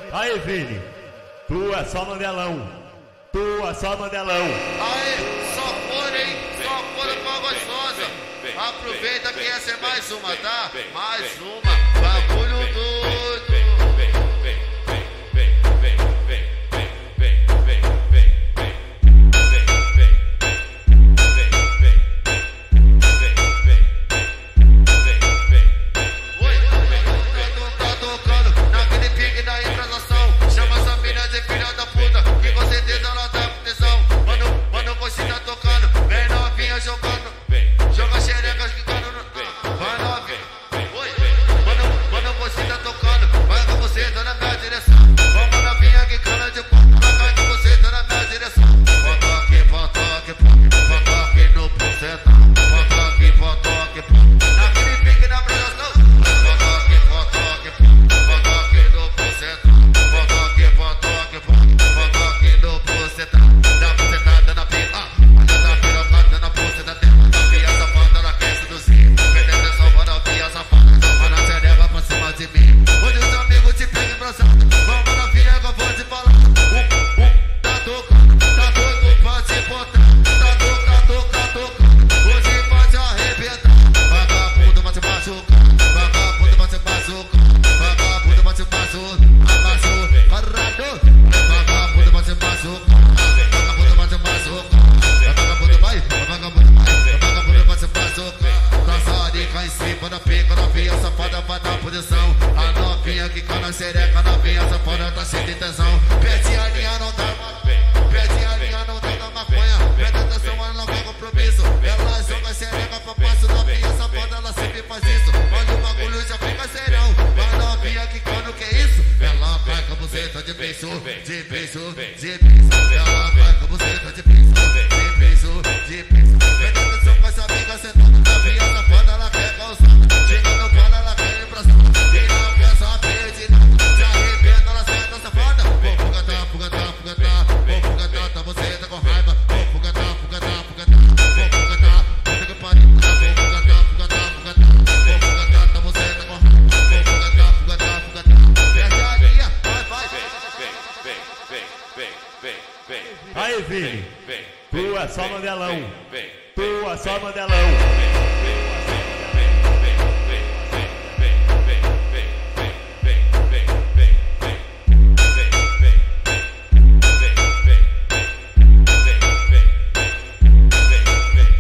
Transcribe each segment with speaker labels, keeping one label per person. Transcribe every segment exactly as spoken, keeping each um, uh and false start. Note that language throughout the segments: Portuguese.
Speaker 1: Aí, Vini, tu é só mandelão, tu é só mandelão.
Speaker 2: Aí, só fora, hein? Só fora com a gostosa. Aproveita que essa é mais uma, tá? Mais uma, bagulho doido. Jogando, joga xerecas que cara no... Vai novinha, oi, quando, quando você tá tocando, vai com você, tá na minha direção. Vamos novinha que cana de pau, vai com você, tá na minha direção. Bota aqui, bota aqui, bota aqui no bucetão. Bota aqui, bota aqui, naquele pique na apresentação. Bota aqui, bota aqui, bota aqui no bucetão. Bota aqui, bota aqui, bota aqui no bucetão. Dá bucetada na pica, a novinha que cana xereca, novinha safada tá cheia de tensão. Pede a linha, não dá, pede a linha, não dá da maconha. Pede atenção, ela não quer compromisso. Ela joga xereca pra passo, novinha safada, ela sempre faz isso. Quando o bagulho já fica serão, a novinha que cana, o que é isso? Ela vai com a buceta de beijo, de beijo, de beijo. Ela vai com a buceta de beijo, de beijo, de beijo. Pede atenção com essa amiga sentada, novinha safada, ela quer causar. Chega no pano, ela quer ir pra cima. E não quer saber de nada. Se arrebenta, ela sai da safada. Vou fugatá, fugatá, fugatá. Vou fugatá, tá você tá com raiva. Vou fugatá, fugatá, fugatá. Vou fugatá, puta que pariu. Vou fugatá, fugatá, fugatá. Vou fugatá, tá você tá com raiva. Vou fugatá, fugatá, fugatá. Perde a linha, vai, vai.
Speaker 1: Aí, Vini, tu é só mandelão, tu é só mandelão.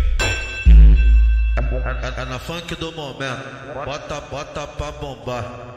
Speaker 2: É na funk do momento, bota, bota pra bombar.